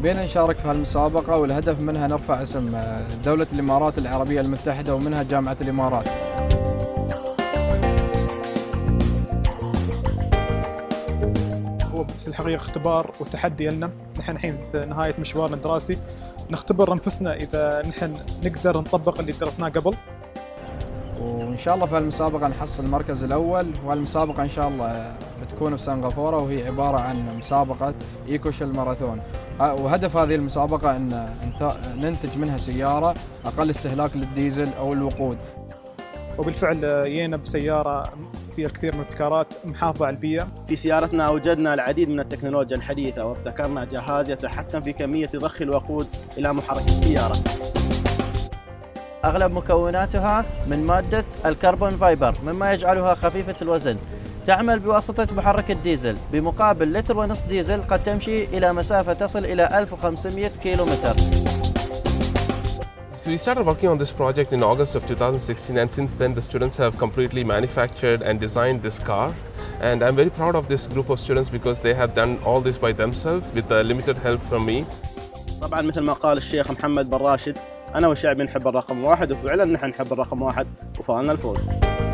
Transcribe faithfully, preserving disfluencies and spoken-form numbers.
حبينا نشارك في هالمسابقة والهدف منها نرفع اسم دولة الإمارات العربية المتحدة ومنها جامعة الإمارات. هو في الحقيقة اختبار وتحدي لنا، نحن الحين في نهاية مشوارنا الدراسي نختبر أنفسنا إذا نحن نقدر نطبق اللي درسناه قبل. وإن شاء الله في هالمسابقة نحصل المركز الأول، وهالمسابقة إن شاء الله بتكون في سنغافورة، وهي عبارة عن مسابقة إيكوش الماراثون. وهدف هذه المسابقة أن ننتج منها سيارة أقل استهلاك للديزل أو الوقود. وبالفعل جينا بسيارة فيها الكثير من الابتكارات محافظة على البيئة. في سيارتنا أوجدنا العديد من التكنولوجيا الحديثة، وابتكرنا جهاز يتحكم في كمية ضخ الوقود إلى محرك السيارة. أغلب مكوناتها من مادة الكربون فايبر، مما يجعلها خفيفة الوزن. تعمل بواسطة محرك الديزل، بمقابل لتر ونصف ديزل قد تمشي إلى مسافة تصل إلى ألف وخمسمئة كيلومتر. So we started working on this project in August of two thousand sixteen, and since then the students have completely manufactured and designed this car. And I'm very proud of this group of students because they have done all this by themselves with uh, limited help from me. طبعا مثل ما قال الشيخ محمد بن راشد، أنا والشعب نحب الرقم واحد، وفعلا نحن نحب الرقم واحد وفعلنا الفوز.